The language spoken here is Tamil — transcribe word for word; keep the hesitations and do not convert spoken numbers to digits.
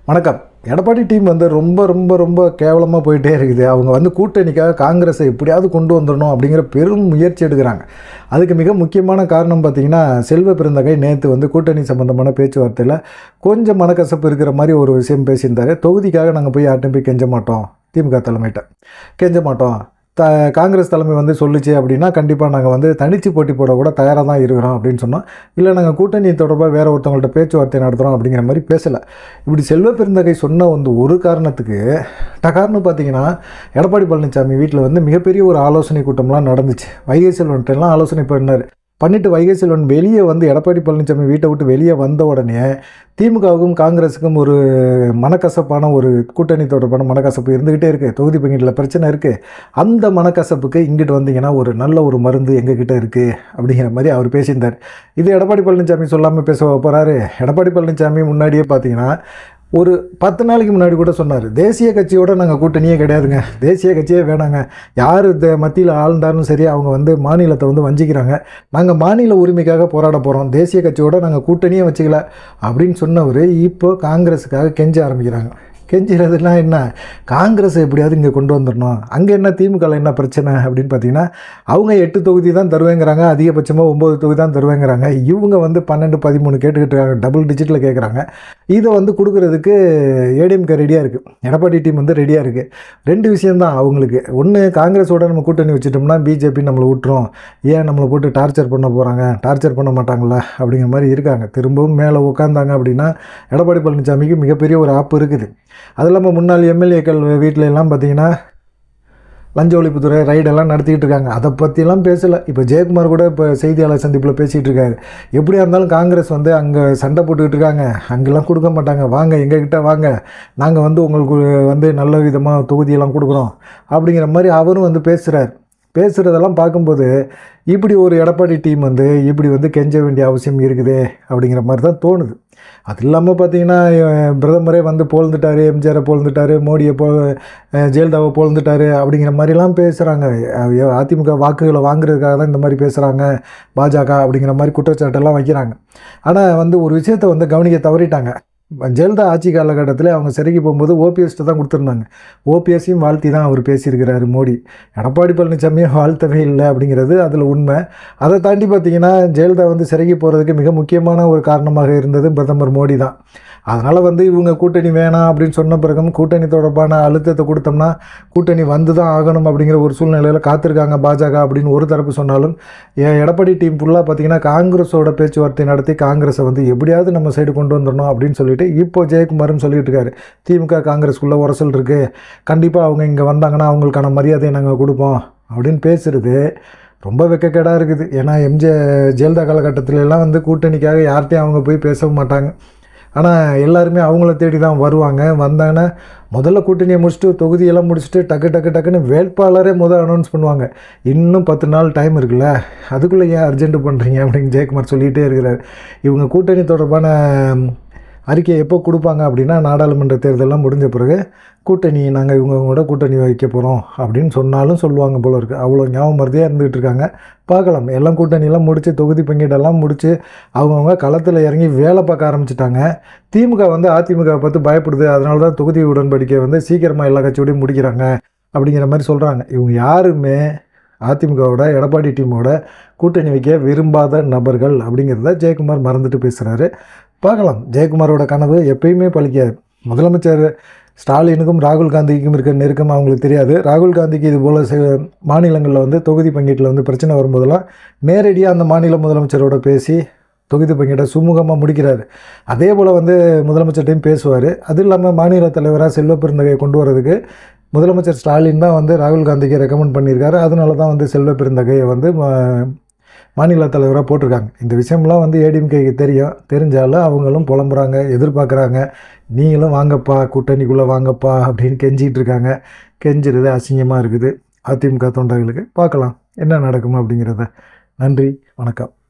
வணக்கம். எடப்பாடி டீம் வந்து ரொம்ப ரொம்ப ரொம்ப கேவலமாக போயிட்டே இருக்குது. அவங்க வந்து கூட்டணிக்காக காங்கிரஸை எப்படியாவது கொண்டு வந்துடணும் அப்படிங்கிற பெரும் முயற்சி எடுக்கிறாங்க. அதுக்கு மிக முக்கியமான காரணம் பார்த்திங்கன்னா, செல்வ பெருந்தகை நேற்று வந்து கூட்டணி சம்மந்தமான பேச்சுவார்த்தையில் கொஞ்சம் மனக்கசப்பு இருக்கிற மாதிரி ஒரு விஷயம் பேசியிருந்தார். தொகுதிக்காக நாங்கள் போய் யார்ட்டும் போய் கெஞ்ச மாட்டோம், திமுக தலைமையிட்ட கெஞ்ச மாட்டோம், த காங்கிரஸ் தலைமை வந்து சொல்லிச்சு அப்படின்னா கண்டிப்பாக நாங்கள் வந்து தனிச்சு போட்டி போட கூட தயாராக தான் இருக்கிறோம் அப்படின்னு சொன்னோம். இல்லை நாங்கள் கூட்டணி தொடர்பாக வேறு ஒருத்தவங்கள்ட்ட பேச்சுவார்த்தை நடத்துகிறோம் அப்படிங்கிற மாதிரி பேசலை. இப்படி செல்வ பெருந்தகை சொன்ன வந்து ஒரு காரணத்துக்கு டகார்னு பார்த்தீங்கன்னா, எடப்பாடி பழனிசாமி வீட்டில் வந்து மிகப்பெரிய ஒரு ஆலோசனை கூட்டம்லாம் நடந்துச்சு. வைகை செல்வன்ட்டெல்லாம் ஆலோசனை பண்ணார். பண்ணிவிட்டு வைகை செல்வன் வெளியே வந்து எடப்பாடி பழனிசாமி வீட்டை விட்டு வெளியே வந்த உடனே திமுகவுக்கும் காங்கிரஸுக்கும் ஒரு மனக்கசப்பான ஒரு கூட்டணி தொடர்பான மனக்கசப்பு இருந்துக்கிட்டே இருக்குது. தொகுதி பங்கீட்டில் பிரச்சனை இருக்குது. அந்த மனக்கசப்புக்கு இங்கிட்டு வந்தீங்கன்னா ஒரு நல்ல ஒரு மருந்து எங்ககிட்ட இருக்குது அப்படிங்கிற மாதிரி அவர் பேசியிருந்தார். இது எடப்பாடி பழனிசாமி சொல்லாமல் பேச போகிறாரு. எடப்பாடி பழனிசாமி முன்னாடியே பார்த்தீங்கன்னா ஒரு பத்து நாளைக்கு முன்னாடி கூட சொன்னார், தேசிய கட்சியோடு நாங்கள் கூட்டணியே கிடையாதுங்க, தேசிய கட்சியே வேணாங்க, யார் மத்தியில் ஆளுந்தாலும் சரி அவங்க வந்து மாநிலத்தை வந்து வஞ்சிக்கிறாங்க, நாங்கள் மாநில உரிமைக்காக போராட போகிறோம், தேசிய கட்சியோடு நாங்கள் கூட்டணியே வச்சுக்கல அப்படின்னு சொன்னவர் இப்போ காங்கிரஸுக்காக கெஞ்ச ஆரம்பிக்கிறாங்க. கெஞ்சிறதுலாம் என்ன, காங்கிரஸை எப்படியாவது இங்கே கொண்டு வந்துடணும், அங்கே என்ன திமுகவில் என்ன பிரச்சனை அப்படின்னு பார்த்தீங்கன்னா, அவங்க எட்டு தொகுதி தான் தருவேங்கிறாங்க, அதிகபட்சமாக ஒம்பது தொகுதி தான் தருவேங்கிறாங்க. இவங்க வந்து பன்னெண்டு பதிமூணு கேட்டுக்கிட்டு இருக்காங்க, டபுள் டிஜிட்டில் கேட்குறாங்க. இதை வந்து கொடுக்குறதுக்கு ஏடிஎம்கே ரெடியாக இருக்குது, எடப்பாடி டீம் வந்து ரெடியாக இருக்குது. ரெண்டு விஷயந்தான் அவங்களுக்கு. ஒன்று, காங்கிரஸோட நம்ம கூட்டணி வச்சுட்டோம்னா பிஜேபி நம்மளை விட்டுரும், ஏன் நம்மளை போட்டு டார்ச்சர் பண்ண போகிறாங்க, டார்ச்சர் பண்ண மாட்டாங்களா அப்படிங்கிற மாதிரி இருக்காங்க. திரும்பவும் மேலே உட்காந்தாங்க அப்படின்னா எடப்பாடி பழனிசாமிக்கு மிகப்பெரிய ஒரு ஆப்பு இருக்குது. அது இல்லாமல் முன்னாள் எம்எல்ஏக்கள் வீட்டில எல்லாம் பார்த்திங்கன்னா லஞ்ச ஒழிப்புத்துறை ரைடெல்லாம் நடத்திக்கிட்டு இருக்காங்க. அதை பற்றிலாம் பேசலை. இப்போ ஜெயக்குமார் கூட இப்போ செய்தியாளர் சந்திப்பில் பேசிகிட்டு இருக்காரு. எப்படியா இருந்தாலும் காங்கிரஸ் வந்து அங்கே சண்டை போட்டுக்கிட்டு இருக்காங்க, அங்கெல்லாம் கொடுக்க மாட்டாங்க, வாங்க எங்ககிட்ட வாங்க, நாங்கள் வந்து உங்களுக்கு வந்து நல்ல விதமாக தொகுதியெல்லாம் கொடுக்குறோம் அப்படிங்கிற மாதிரி அவரும் வந்து பேசுகிறார். பேசுகிறதெல்லாம் பார்க்கும்போது இப்படி ஒரு எடப்பாடி டீம் வந்து இப்படி வந்து கெஞ்ச வேண்டிய அவசியம் இருக்குது அப்படிங்கிற மாதிரி தான் தோணுது. அது இல்லாமல் பார்த்தீங்கன்னா, பிரதமரே வந்து போழ்ந்துட்டார், எம்ஜிஆரை போழ்ந்துட்டார், மோடியை போ ஜெயலலிதாவை போழ்ந்துட்டார் அப்படிங்கிற மாதிரிலாம் பேசுகிறாங்க. அதிமுக வாக்குகளை வாங்குறதுக்காக தான் இந்த மாதிரி பேசுகிறாங்க பாஜக அப்படிங்கிற மாதிரி குற்றச்சாட்டெல்லாம் வைக்கிறாங்க. ஆனால் வந்து ஒரு விஷயத்தை வந்து கவனிக்க தவறிட்டாங்க. ஜெயலலிதா ஆட்சி காலகட்டத்தில் அவங்க சிறைக்கு போகும்போது ஓபிஎஸ்ட்டு தான் கொடுத்துருந்தாங்க. ஓபிஎஸ்ஸையும் வாழ்த்தி தான் அவர் பேசியிருக்கிறாரு மோடி. எடப்பாடி பழனிசாமியை வாழ்த்தவே இல்லை அப்படிங்கிறது அதில் உண்மை. அதை தாண்டி பார்த்திங்கன்னா, ஜெயலலிதா வந்து சிறைக்கு போகிறதுக்கு மிக முக்கியமான ஒரு காரணமாக இருந்தது பிரதமர் மோடி தான். அதனால் வந்து இவங்க கூட்டணி வேணாம் அப்படின்னு சொன்ன பிறகும் கூட்டணி தொடர்பான அழுத்தத்தை கொடுத்தோம்னா கூட்டணி வந்து தான் ஆகணும் அப்படிங்கிற ஒரு சூழ்நிலையில் காத்திருக்காங்க பாஜக அப்படின்னு ஒரு தரப்பு சொன்னாலும், எடப்பாடி டீம் ஃபுல்லாக பார்த்திங்கன்னா காங்கிரஸோட பேச்சுவார்த்தை நடத்தி காங்கிரஸை வந்து எப்படியாவது நம்ம சைடு கொண்டு வந்துடணும் அப்படின்னு சொல்லிட்டு இப்போ ஜெயக்குமாரும் சொல்லிட்டு இருக்காரு, திமுக காங்கிரஸ்குள்ளே உரசல் இருக்குது, கண்டிப்பாக அவங்க இங்கே வந்தாங்கன்னா அவங்களுக்கான மரியாதையை நாங்கள் கொடுப்போம் அப்படின்னு பேசுகிறது ரொம்ப வெக்கக்கேடாக இருக்குது. ஏன்னா எம்ஜே ஜெயலலிதா காலகட்டத்தில எல்லாம் வந்து கூட்டணிக்காக யார்கிட்டையும் அவங்க போய் பேசவும் மாட்டாங்க. ஆனால் எல்லாருமே அவங்கள தேடி தான் வருவாங்க. வந்தாங்கன்னா முதல்ல கூட்டணியை முடிச்சுட்டு தொகுதியெல்லாம் முடிச்சுட்டு டக்கு டக்கு டக்குன்னு வேட்பாளரே முதல் அனௌன்ஸ் பண்ணுவாங்க. இன்னும் பத்து நாள் டைம் இருக்குல்ல, அதுக்குள்ளே ஏன் அர்ஜென்ட் பண்ணுறீங்க அப்படின்னு ஜெயக்குமார் சொல்லிகிட்டே இருக்கிறார். இவங்க கூட்டணி தொடர்பான அறிக்கையை எப்போ கொடுப்பாங்க அப்படின்னா, நாடாளுமன்ற தேர்தலெலாம் முடிஞ்ச பிறகு கூட்டணி நாங்கள் இவங்களோட கூட்டணி வைக்க போகிறோம் அப்படின்னு சொன்னாலும் சொல்லுவாங்க போல இருக்குது. அவ்வளோ ஞாபகம் மருதியாக இருந்துகிட்டு இருக்காங்க. பார்க்கலாம். எல்லாம் கூட்டணியெல்லாம் முடித்து தொகுதி பங்கீடெல்லாம் முடித்து அவங்கவுங்க களத்தில் இறங்கி வேலை பார்க்க ஆரம்பிச்சிட்டாங்க. திமுக வந்து அதிமுக பார்த்து பயப்படுது, அதனால தான் தொகுதி உடன்படிக்கை வந்து சீக்கிரமாக எல்லா கட்சியோடையும் முடிக்கிறாங்க அப்படிங்கிற மாதிரி சொல்கிறாங்க. இவங்க யாருமே அதிமுகவோட எடப்பாடி டீமோட கூட்டணி வைக்க விரும்பாத நபர்கள் அப்படிங்கிறத ஜெயக்குமார் மறந்துட்டு பேசுகிறாரு. பார்க்கலாம். ஜெயக்குமாரோட கனவு எப்பயுமே பலிக்காது. முதலமைச்சர் ஸ்டாலினுக்கும் ராகுல் காந்திக்கும் இருக்கிற நெருக்கம் அவங்களுக்கு தெரியாது. ராகுல் காந்திக்கு இது போல் மாநிலங்களில் வந்து தொகுதி பங்கீட்டில் வந்து பிரச்சனை வரும்போதெல்லாம் நேரடியாக அந்த மாநில முதலமைச்சரோட பேசி தொகுதி பங்கீட்டை சுமூகமாக முடிக்கிறார். அதே போல் வந்து முதலமைச்சர்கிட்டையும் பேசுவார். அது இல்லாமல் மாநில தலைவராக செல்வ பெருந்தகையை கொண்டு வரதுக்கு முதலமைச்சர் ஸ்டாலின் தான் வந்து ராகுல் காந்திக்கு ரெக்கமெண்ட் பண்ணியிருக்காரு. அதனால தான் வந்து செல்வ பெருந்தகையை வந்து மாநில தலைவராக போட்டிருக்காங்க. இந்த விஷயம்லாம் வந்து ஏடிஎம்கேக்கு தெரியும். தெரிஞ்சாலும் அவங்களும் புலம்புறாங்க, எதிர்பார்க்குறாங்க, நீங்களும் வாங்கப்பா கூட்டணிக்குள்ளே வாங்கப்பா அப்படின்னு கெஞ்சிகிட்டு இருக்காங்க. கெஞ்சிறது அசிங்கமாக இருக்குது அதிமுக தொண்டர்களுக்கு. பார்க்கலாம் என்ன நடக்கும் அப்படிங்கிறத. நன்றி, வணக்கம்.